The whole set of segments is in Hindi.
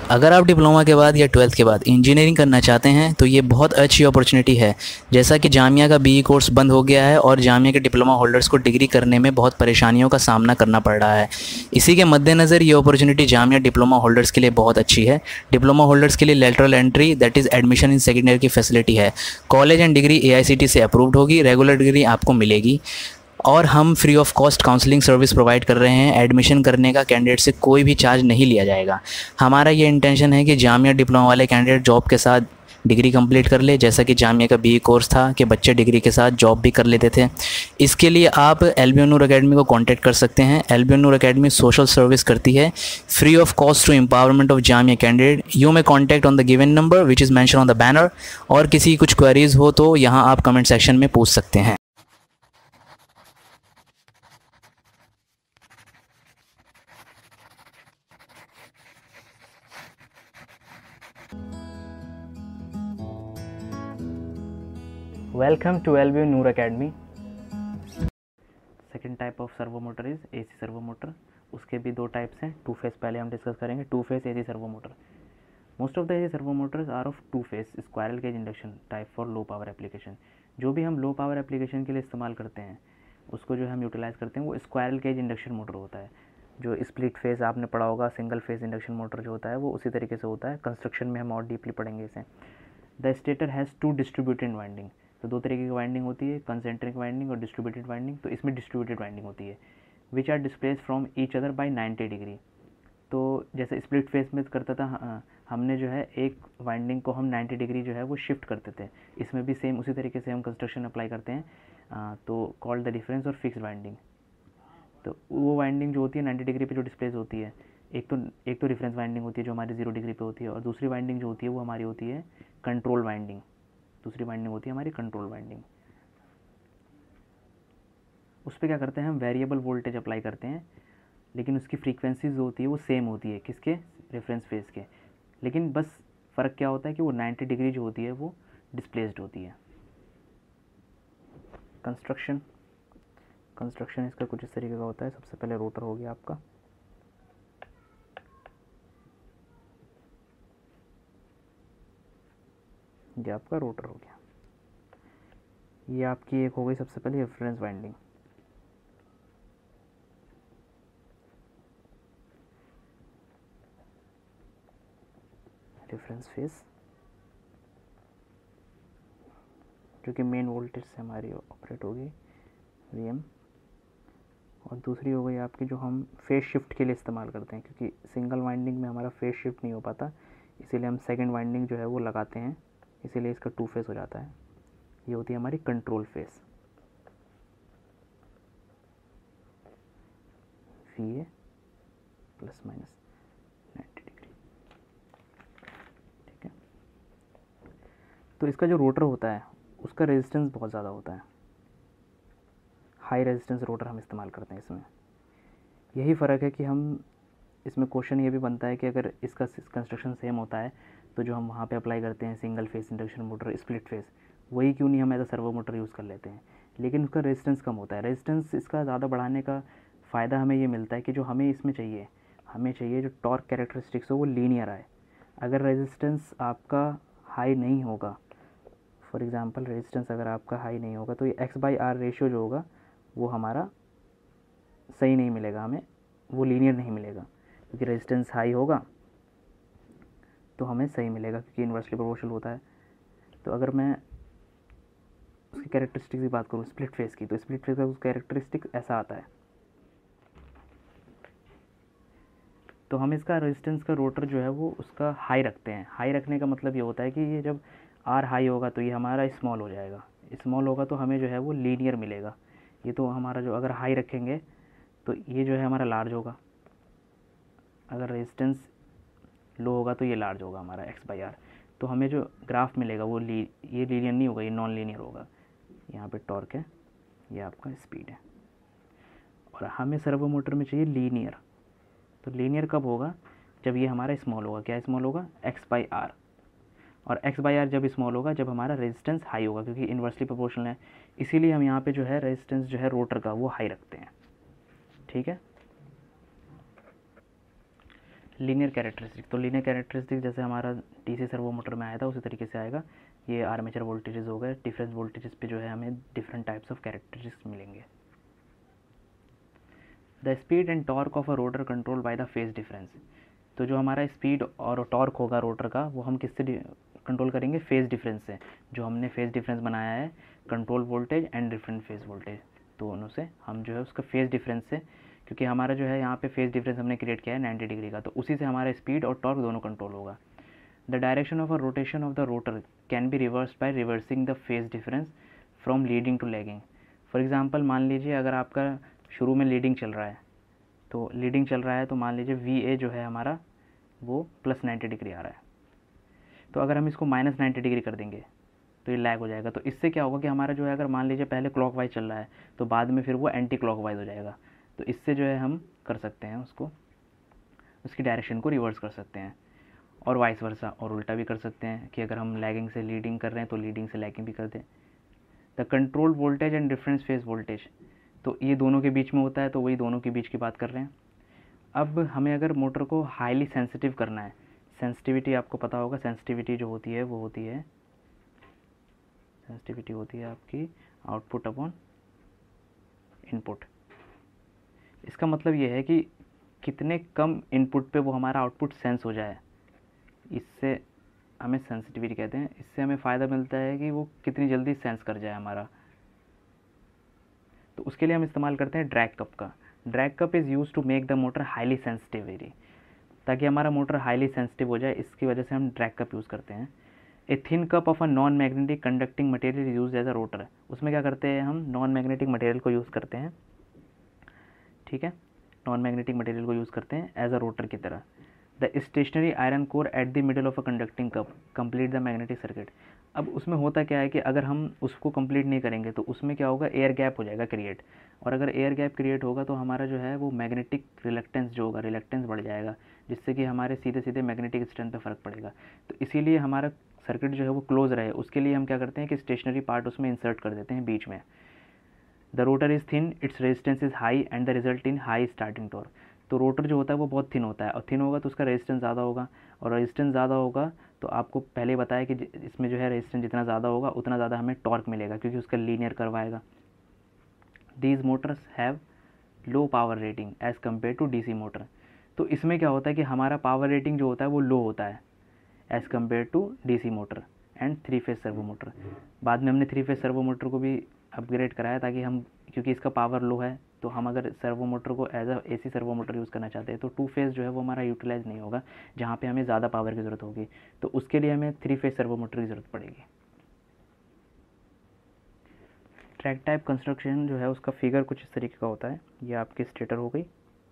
अगर आप डिप्लोमा के बाद या 12th के बाद इंजीनियरिंग करना चाहते हैं तो ये बहुत अच्छी अपॉर्चुनिटी है। जैसा कि जामिया का बीई कोर्स बंद हो गया है और जामिया के डिप्लोमा होल्डर्स को डिग्री करने में बहुत परेशानियों का सामना करना पड़ रहा है। इसी के मद्देनज़र ये अपॉर्चुनिटी जामिया डिप्लोमा होल्डर्स के लिए बहुत अच्छी है। डिप्लोमा होल्डर्स के लिए lateral entry that is admission in second year की फैसिलिटी है। कॉलेज एंड डिग्री एआईसीटी से अप्रूव्ड होगी, रेगुलर डिग्री आपको मिलेगी और हम free of cost counselling service provide कर रहे हैं। एडमिशन करने का कैंडिडेट से कोई भी चार्ज नहीं लिया जाएगा। हमारा ये इंटेंशन है कि जामिया डिप्लोमा वाले कैंडिडेट जॉब के साथ डिग्री कंप्लीट कर ले, जैसा कि जामिया का बीई कोर्स था कि बच्चे डिग्री के साथ जॉब भी कर लेते थे। इसके लिए आप एल्बियन नूर एकेडमी को कांटेक्ट कर सकते हैं। Albion Noor Academy social service करती है free of cost to empowerment of Jamia candidate. You may contact on the given number which is mention on the banner. और किसी कुछ क्वेरीज हो तो यहाँ आप कमेंट सेक्शन में पूछ सकते हैं। Welcome to Albion Noor Academy. Second type of servo motor is AC servo motor. उसके भी दो टाइप्स हैं। टू फेस पहले हम डिस्कस करेंगे। Two phase AC servo motor. Most of the AC servo motors are of two phase squirrel cage induction type for low power application. जो भी हम लो पावर एप्लीकेशन के लिए इस्तेमाल करते हैं उसको जो हम यूटिलाइज़ करते हैं वो स्क्वायरल केज इंडक्शन मोटर होता है। जो स्प्लिट फेस आपने पढ़ा होगा, सिंगल फेस इंडक्शन मोटर जो होता है वो उसी तरीके से होता है। कंस्ट्रक्शन में हम और डीपली पढ़ेंगे इसे। The stator has two distributed winding. तो दो तरीके की वाइंडिंग होती है, कंसेंट्रिक वाइंडिंग और डिस्ट्रीब्यूटेड वाइंडिंग। तो इसमें डिस्ट्रीब्यूटेड वाइंडिंग होती है which are displace from each other by 90 degree. तो जैसे स्प्लिट फेस में करता था हमने जो है एक वाइंडिंग को हम 90 डिग्री जो है वो शिफ्ट करते थे। इसमें भी सेम उसी तरीके से हम कंस्ट्रक्शन अप्लाई करते हैं। तो कॉल्ड द डिफरेंस और फिक्स वाइंडिंग। तो वो वाइंडिंग जो होती है 90 डिग्री पे जो डिस्प्लेस होती है, एक तो रेफरेंस वाइंडिंग होती है जो हमारी 0 डिग्री पे होती है, और दूसरी वाइंडिंग जो होती है वो हमारी होती है कंट्रोल वाइंडिंग। दूसरी वाइंडिंग होती है हमारी कंट्रोल वाइंडिंग। उस पर क्या करते हैं हम वेरिएबल वोल्टेज अप्लाई करते हैं, लेकिन उसकी फ्रीक्वेंसी जो होती है वो सेम होती है किसके, रेफरेंस फेस के। लेकिन बस फ़र्क क्या होता है कि वो 90 डिग्री जो होती है वो डिस्प्लेस्ड होती है। कंस्ट्रक्शन इसका कुछ इस तरीके का होता है। सबसे पहले रोटर हो गया आपका, ये आपका रोटर हो गया। ये आपकी एक हो गई सबसे पहले रेफरेंस वाइंडिंग। रेफरेंस फेस जो कि मेन वोल्टेज से हमारी ऑपरेट होगी वीएम। और दूसरी हो गई आपकी जो हम फेस शिफ्ट के लिए इस्तेमाल करते हैं, क्योंकि सिंगल वाइंडिंग में हमारा फेस शिफ्ट नहीं हो पाता, इसीलिए हम सेकंड वाइंडिंग जो है वो लगाते हैं, इसीलिए इसका टू फेस हो जाता है। ये होती है हमारी control phase. V a plus minus 90 degree. ठीक है। तो इसका जो रोटर होता है उसका रेजिस्टेंस बहुत ज़्यादा होता है। हाई रेजिस्टेंस रोटर हम इस्तेमाल करते हैं इसमें। यही फ़र्क है कि हम इसमें क्वेश्चन ये भी बनता है कि अगर इसका कंस्ट्रक्शन सेम होता है तो जो हम वहाँ पे अप्लाई करते हैं single phase induction motor, split phase, वही क्यों नहीं हम as a servo motor use कर लेते हैं। लेकिन उसका रेजिस्टेंस कम होता है। रेजिस्टेंस इसका ज़्यादा बढ़ाने का फ़ायदा हमें ये मिलता है कि जो हमें इसमें चाहिए, हमें चाहिए जो टॉर्क कैरेक्टरिस्टिक्स हो वो लीनियर आए। अगर रेजिस्टेंस आपका हाई नहीं होगा, फॉर एग्ज़ाम्पल रेजिस्टेंस अगर आपका हाई नहीं होगा तो ये x/r रेशियो जो होगा वो हमारा सही नहीं मिलेगा, हमें वो लीनियर नहीं मिलेगा। क्योंकि रेजिस्टेंस हाई होगा तो हमें सही मिलेगा, क्योंकि इन्वर्सली प्रोपोर्शनल होता है। तो अगर मैं उसकी कैरेक्टरिस्टिक की बात करूँ स्प्लिट फेस की, तो स्प्लिट फेस का कैरेक्टरिस्टिक ऐसा आता है। तो हम इसका रेजिस्टेंस का रोटर जो है वो उसका हाई रखते हैं। हाई रखने का मतलब ये होता है कि ये जब आर हाई होगा तो ये हमारा स्मॉल हो जाएगा, स्मॉल होगा तो हमें जो है वो लीनियर मिलेगा। ये तो हमारा जो अगर हाई रखेंगे तो ये जो है हमारा लार्ज होगा, अगर रेजिस्टेंस लो होगा तो ये लार्ज होगा हमारा x/r। तो हमें जो ग्राफ मिलेगा वो ये लीनियर नहीं होगा, ये नॉन लीनियर होगा। यहाँ पे टॉर्क है, ये आपका स्पीड है। और हमें सर्वो मोटर में चाहिए लीनियर। तो लीनियर कब होगा, जब ये हमारा स्मॉल होगा। क्या स्मॉल होगा, x/r। और x/r जब स्मॉल होगा जब हमारा रेजिस्टेंस हाई होगा, क्योंकि इन्वर्सली प्रोपोर्शनल है। इसीलिए हम यहाँ पे जो है रेजिस्टेंस जो है रोटर का वो हाई रखते हैं। ठीक है। लीनियर कैरेक्टरिस्टिक, तो लीनियर कैरेक्टरिस्टिक जैसे हमारा डीसी सर्वो मोटर में आया था उसी तरीके से आएगा। ये आर्मेचर वोल्टेजेस हो गए, डिफरेंस वोल्टेजेस पे जो है हमें डिफरेंट टाइप्स ऑफ कैरेक्टरिस्टिक्स मिलेंगे। The speed and torque of a rotor control by the phase difference, तो जो हमारा स्पीड और टॉर्क होगा रोटर का वो हम किससे कंट्रोल करेंगे, फेज डिफरेंस से। जो हमने फेज डिफरेंस बनाया है control voltage and different phase voltage दोनों से हम जो है उसका फेज डिफरेंस से, क्योंकि हमारा जो है यहाँ पे फेज डिफरेंस हमने क्रिएट किया है 90 डिग्री का, तो उसी से हमारा स्पीड और टॉर्क दोनों कंट्रोल होगा। The direction of a rotation of the rotor can be reverse by reversing the phase difference from leading to lagging. For example मान लीजिए अगर आपका शुरू में लीडिंग चल रहा है, तो लीडिंग चल रहा है तो मान लीजिए VA जो है हमारा वो +90 डिग्री आ रहा है, तो अगर हम इसको -90 डिग्री कर देंगे तो ये लैग हो जाएगा। तो इससे क्या होगा कि हमारा जो है अगर मान लीजिए पहले क्लॉकवाइज चल रहा है तो बाद में फिर वो एंटी क्लॉकवाइज हो जाएगा। तो इससे जो है हम कर सकते हैं उसको, उसकी डायरेक्शन को रिवर्स कर सकते हैं, और वाइस वर्सा, और उल्टा भी कर सकते हैं कि अगर हम लैगिंग से लीडिंग कर रहे हैं तो लीडिंग से लैगिंग भी कर दें। The control voltage and difference phase voltage, तो ये दोनों के बीच में होता है, तो वही दोनों के बीच की बात कर रहे हैं। अब हमें अगर मोटर को हाईली सेंसिटिव करना है, सेंसिटिविटी आपको पता होगा, सेंसिटिविटी जो होती है वो होती है, सेंसिटिविटी होती है आपकी आउटपुट अपॉन इनपुट। इसका मतलब ये है कि कितने कम इनपुट पे वो हमारा आउटपुट सेंस हो जाए, इससे हमें सेंसिटिविटी कहते हैं। इससे हमें फ़ायदा मिलता है कि वो कितनी जल्दी सेंस कर जाए हमारा। तो उसके लिए हम इस्तेमाल करते हैं ड्रैग कप का। Drag cup is use to make the motor highly sensitive, ताकि हमारा मोटर हाईली सेंसिटिव हो जाए, इसकी वजह से हम ड्रैग कप यूज़ करते हैं। A thin cup of a non magnetic conducting material use as a rotor, उसमें क्या करते हैं हम नॉन मैग्नेटिक मटेरियल को यूज़ करते हैं, ठीक है, नॉन मैग्नेटिक मटेरियल को यूज़ करते हैं एज अ रोटर की तरह। The stationary iron core at the middle of a conducting cup complete the magnetic circuit. अब उसमें होता क्या है कि अगर हम उसको कंप्लीट नहीं करेंगे तो उसमें क्या होगा, एयर गैप हो जाएगा क्रिएट, और अगर एयर गैप क्रिएट होगा तो हमारा जो है वो मैग्नेटिक रिलक्टेंस जो होगा, रिलक्टेंस बढ़ जाएगा, जिससे कि हमारे सीधे सीधे मैग्नेटिक स्ट्रेंथ पे फ़र्क पड़ेगा। तो इसीलिए हमारा सर्किट जो है वो क्लोज रहे, उसके लिए हम क्या करते हैं कि स्टेशनरी पार्ट उसमें इंसर्ट कर देते हैं बीच में। The rotor is thin, it's resistance is high and the result in high starting torque. तो रोटर जो होता है वो बहुत थिन होता है, और थिन होगा तो उसका रेजिस्टेंस ज़्यादा होगा, और रेजिस्टेंस ज़्यादा होगा तो आपको पहले बताया कि इसमें जो है रेजिस्टेंस जितना ज़्यादा होगा उतना ज़्यादा हमें टॉर्क मिलेगा, क्योंकि उसका लीनियर कर्व आएगा। These motors have low power rating as compare to DC motor. तो इसमें क्या होता है कि हमारा पावर रेटिंग जो होता है वो लो होता है as compare to DC motor and 3 phase servo motor. बाद में हमने 3 फेज सर्वो मोटर को भी अपग्रेड कराया, ताकि हम, क्योंकि इसका पावर लो है, तो हम अगर सर्वो मोटर को as a AC servo motor use करना चाहते हैं तो 2 फेज जो है वो हमारा यूटिलाइज नहीं होगा, जहाँ पे हमें ज़्यादा पावर की ज़रूरत होगी, तो उसके लिए हमें 3 फेज सर्वो मोटर की ज़रूरत पड़ेगी। ट्रैक टाइप कंस्ट्रक्शन जो है उसका फिगर कुछ इस तरीके का होता है। ये आपकी स्टेटर हो गई,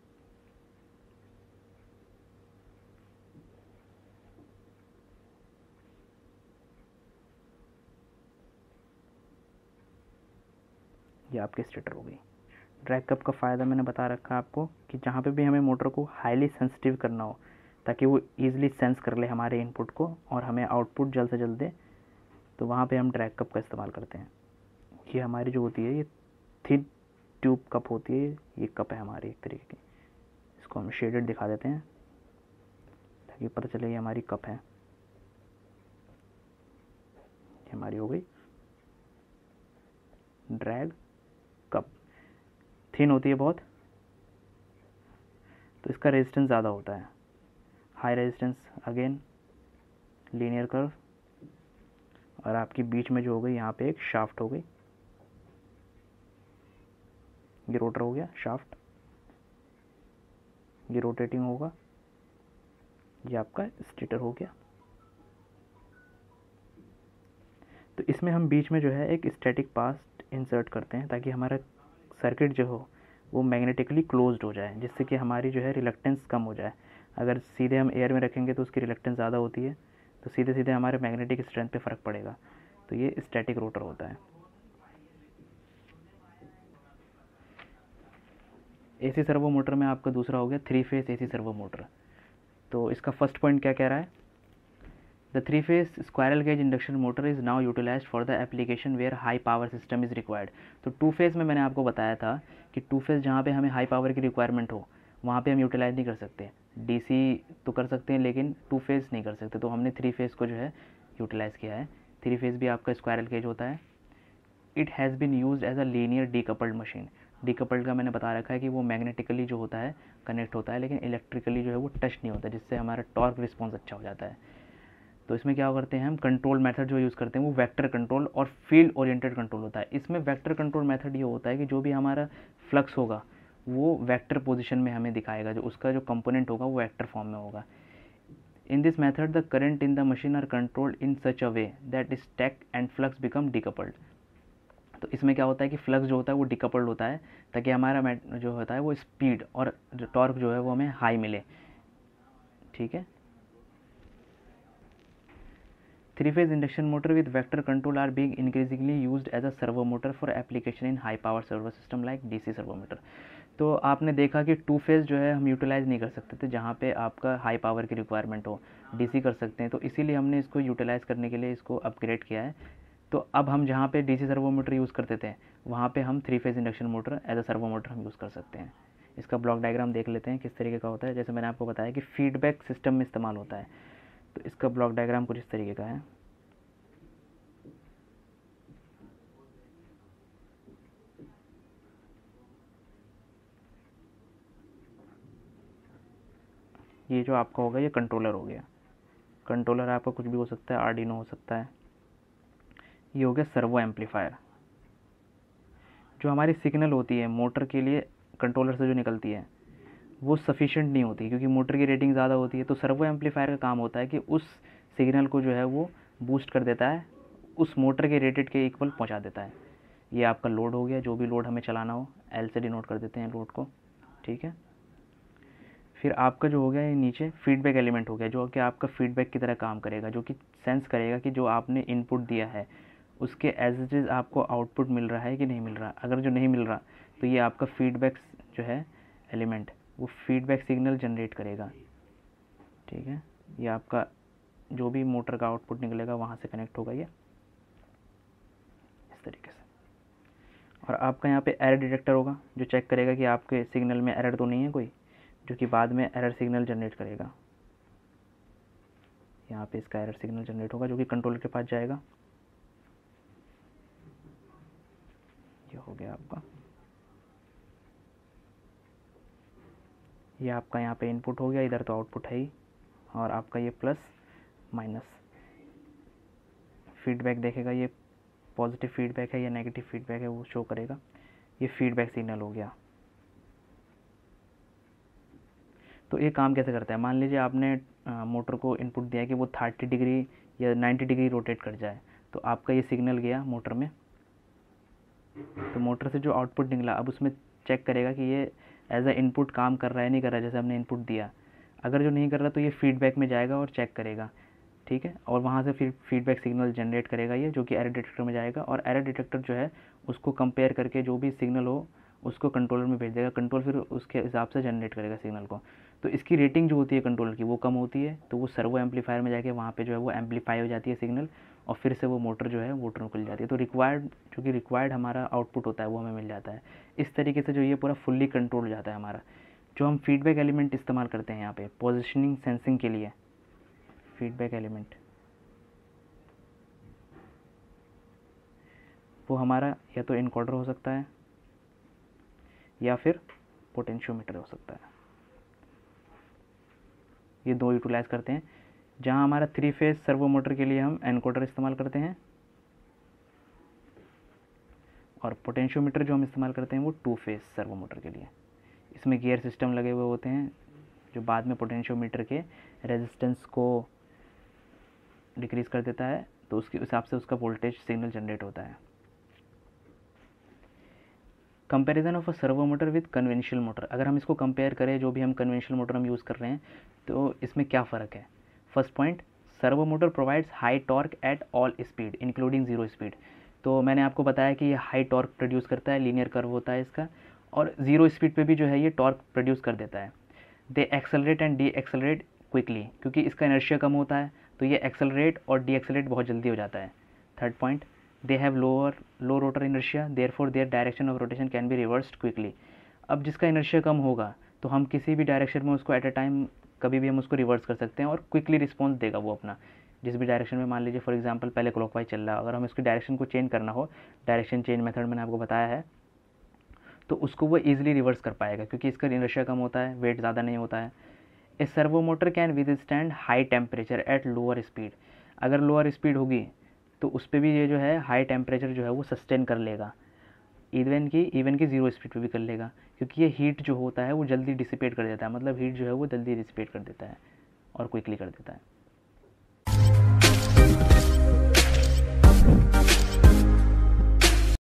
ये आपकी स्टेटर हो गई। ड्रैग कप का फ़ायदा मैंने बता रखा है आपको कि जहाँ पे भी हमें मोटर को हाईली सेंसिटिव करना हो, ताकि वो ईजिली सेंस कर ले हमारे इनपुट को और हमें आउटपुट जल्द से जल्द दे, तो वहाँ पे हम ड्रैग कप का इस्तेमाल करते हैं। ये हमारी जो होती है ये थिन ट्यूब कप होती है, ये कप है हमारी एक तरीके की। इसको हम शेडेड दिखा देते हैं ताकि पता चले ये हमारी कप है। ये हमारी हो गई ड्रैग कप। थिन होती है बहुत, तो इसका रेजिस्टेंस ज़्यादा होता है, high resistance, again linear curve, और आपकी बीच में जो हो गई यहाँ पे एक शाफ्ट हो गई, ये रोटर हो गया, शाफ्ट, ये रोटेटिंग होगा, ये आपका स्टेटर हो गया। तो इसमें हम बीच में जो है एक स्टैटिक पाथ इंसर्ट करते हैं, ताकि हमारा सर्किट जो हो वो मैग्नेटिकली क्लोज्ड हो जाए, जिससे कि हमारी जो है रिलक्टेंस कम हो जाए। अगर सीधे हम एयर में रखेंगे तो उसकी रिलक्टेंस ज़्यादा होती है, तो सीधे सीधे हमारे मैग्नेटिक स्ट्रेंथ पे फ़र्क पड़ेगा। तो ये स्टैटिक रोटर होता है। AC सर्वो मोटर में आपका दूसरा हो गया 3 फेज AC सर्वो मोटर। तो इसका फर्स्ट पॉइंट क्या कह रहा है, the 3 phase squirrel cage induction motor is now utilized for the application where high power system is required. तो 2 फेज में मैंने आपको बताया था कि 2 फेज जहाँ पे हमें हाई पावर की रिक्वायरमेंट हो वहाँ पे हम यूटिलाइज नहीं कर सकते। डीसी तो कर सकते हैं लेकिन 2 फेज़ नहीं कर सकते, तो हमने 3 फेज़ को जो है यूटिलाइज़ किया है। 3 फेज़ भी आपका स्क्वायरल केज होता है। It has been used as a linear decoupled machine. Decoupled का मैंने बता रखा है कि वो मैग्नेटिकली जो होता है कनेक्ट होता है, लेकिन इलेक्ट्रिकली जो है वो टच नहीं होता, जिससे हमारा टॉर्क रिस्पॉन्स अच्छा हो जाता है। तो इसमें क्या करते हैं हम, कंट्रोल मेथड जो यूज़ करते हैं वो वेक्टर कंट्रोल और फील्ड ओरिएंटेड कंट्रोल होता है। इसमें वेक्टर कंट्रोल मेथड ये होता है कि जो भी हमारा फ्लक्स होगा वो वेक्टर पोजीशन में हमें दिखाएगा, जो उसका जो कंपोनेंट होगा वो वेक्टर फॉर्म में होगा। In this method the current in the machine are controlled in such a way that stack and flux become decoupled. तो इसमें क्या होता है कि फ्लक्स जो होता है वो डिकपल्ड होता है, ताकि हमारा जो होता है वो स्पीड और टॉर्क जो है वो हमें हाई मिले। ठीक है। 3-phase induction motor with vector control are being increasingly used as a servo motor for application in high power servo system like DC servo motor। तो आपने देखा कि 2 फेज़ जो है हम यूटिलाइज़ नहीं कर सकते थे, जहाँ पे आपका हाई पावर की रिक्वायरमेंट हो, डीसी कर सकते हैं, तो इसीलिए हमने इसको यूटिलाइज़ करने के लिए इसको अपग्रेड किया है। तो अब हम जहाँ पे डीसी सर्वो मोटर यूज़ करते थे वहाँ पे हम 3 phase induction motor as a servo motor हम यूज़ कर सकते हैं। इसका ब्लॉक डायग्राम देख लेते हैं किस तरीके का होता है। जैसे मैंने आपको बताया कि फीडबैक सिस्टम में इस्तेमाल होता है, तो इसका ब्लॉक डायग्राम कुछ इस तरीके का है। ये जो आपका होगा ये कंट्रोलर हो गया। कंट्रोलर आपका कुछ भी हो सकता है, आर्डिनो हो सकता है। ये हो गया सर्वो एम्पलीफायर। जो हमारी सिग्नल होती है मोटर के लिए कंट्रोलर से जो निकलती है वो सफिशिएंट नहीं होती, क्योंकि मोटर की रेटिंग ज़्यादा होती है। तो सर्वो एम्पलीफायर का काम होता है कि उस सिग्नल को जो है वो बूस्ट कर देता है, उस मोटर के रेटेड के इक्वल पहुंचा देता है। ये आपका लोड हो गया, जो भी लोड हमें चलाना हो एल से डिनोट कर देते हैं लोड को। ठीक है। फिर आपका जो हो गया ये नीचे फीडबैक एलिमेंट हो गया, जो कि आपका फीडबैक की तरह काम करेगा, जो कि सेंस करेगा कि जो आपने इनपुट दिया है उसके एज इट इज़ आपको आउटपुट मिल रहा है कि नहीं मिल रहा। अगर जो नहीं मिल रहा तो ये आपका फीडबैक जो है एलिमेंट वो फीडबैक सिग्नल जनरेट करेगा। ठीक है। ये आपका जो भी मोटर का आउटपुट निकलेगा वहाँ से कनेक्ट होगा ये इस तरीके से। और आपका यहाँ पे एरर डिटेक्टर होगा जो चेक करेगा कि आपके सिग्नल में एरर तो नहीं है कोई, जो कि बाद में एरर सिग्नल जनरेट करेगा। यहाँ पे इसका एरर सिग्नल जनरेट होगा जो कि कंट्रोलर के पास जाएगा। ये हो गया आपका, ये आपका यहाँ पे इनपुट हो गया, इधर तो आउटपुट है ही। और आपका ये प्लस माइनस फीडबैक देखेगा, ये पॉजिटिव फीडबैक है या नेगेटिव फीडबैक है वो शो करेगा। ये फीडबैक सिग्नल हो गया। तो ये काम कैसे करता है, मान लीजिए आपने मोटर को इनपुट दिया कि वो 30 डिग्री या 90 डिग्री रोटेट कर जाए, तो आपका ये सिग्नल गया मोटर में। तो मोटर से जो आउटपुट निकला अब उसमें चेक करेगा कि ये एज अ इनपुट काम कर रहा है नहीं कर रहा है, जैसे हमने इनपुट दिया। अगर जो नहीं कर रहा तो ये फीडबैक में जाएगा और चेक करेगा। ठीक है। और वहाँ से फिर फीडबैक सिग्नल जनरेट करेगा ये, जो कि एरर डिटेक्टर में जाएगा। और एरर डिटेक्टर जो है उसको कंपेयर करके जो भी सिग्नल हो उसको कंट्रोलर में भेज देगा। कंट्रोल फिर उसके हिसाब से जनरेट करेगा सिग्नल को। तो इसकी रेटिंग जो होती है कंट्रोलर की वो कम होती है, तो वो सर्वो एम्पलीफायर में जाके वहाँ पे जो है वो एम्पलीफाई हो जाती है सिग्नल, और फिर से वो मोटर जो है मोटर खुल जाती है। तो जो कि रिक्वायर्ड हमारा आउटपुट होता है वो हमें मिल जाता है। इस तरीके से जो ये पूरा फुल्ली कंट्रोल हो जाता है हमारा। जो हम फीडबैक एलिमेंट इस्तेमाल करते हैं यहाँ पे पोजिशनिंग सेंसिंग के लिए, फीडबैक एलिमेंट वो हमारा या तो इनकोडर हो सकता है या फिर पोटेंशियोमीटर हो सकता है। ये दो यूटिलाइज करते हैं। जहाँ हमारा 3 फेज सर्वो मोटर के लिए हम एनकोडर इस्तेमाल करते हैं, और पोटेंशियोमीटर जो हम इस्तेमाल करते हैं वो 2 फेज सर्वो मोटर के लिए। इसमें गियर सिस्टम लगे हुए होते हैं जो बाद में पोटेंशियोमीटर के रेजिस्टेंस को डिक्रीज़ कर देता है, तो उसके हिसाब से उसका वोल्टेज सिग्नल जनरेट होता है। Comparison of a servo motor with conventional motor, अगर हम इसको कंपेयर करें जो भी हम कन्वेंशनल मोटर हम यूज़ कर रहे हैं तो इसमें क्या फ़र्क है। First point, servo motor provides high torque at all speed including zero speed. तो मैंने आपको बताया कि ये हाई टॉर्क प्रोड्यूस करता है, लीनियर कर्व होता है इसका, और ज़ीरो स्पीड पे भी जो है ये टॉर्क प्रोड्यूस कर देता है। They accelerate and de accelerate quickly, क्योंकि इसका इनर्शिया कम होता है तो ये एक्सेलरेट और डी एक्सेलरेट बहुत जल्दी हो जाता है। Third point, they have low rotor inertia therefore their direction of rotation can be reversed quickly. अब जिसका इनर्शिया कम होगा तो हम किसी भी डायरेक्शन में उसको एट अ टाइम कभी भी हम उसको रिवर्स कर सकते हैं और क्विकली रिस्पॉन्स देगा वो अपना। जिस भी डायरेक्शन में, मान लीजिए फॉर एग्जांपल पहले क्लॉकवाइज चल रहा है, अगर हम इसकी डायरेक्शन को चेंज करना हो, डायरेक्शन चेंज मेथड मैंने आपको बताया है, तो उसको वो ईजिली रिवर्स कर पाएगा क्योंकि इसका इनर्शिया कम होता है, वेट ज़्यादा नहीं होता है। A servo motor can withstand high temperature at lower speed. अगर लोअर स्पीड होगी तो उस पर भी ये जो है हाई टेम्परेचर जो है वो सस्टेन कर लेगा, इवन की ज़ीरो स्पीड पे भी कर लेगा, क्योंकि ये हीट जो होता है वो जल्दी डिसिपेट कर देता है, मतलब हीट जो है वो जल्दी डिसिपेट कर देता है और क्विकली कर देता है।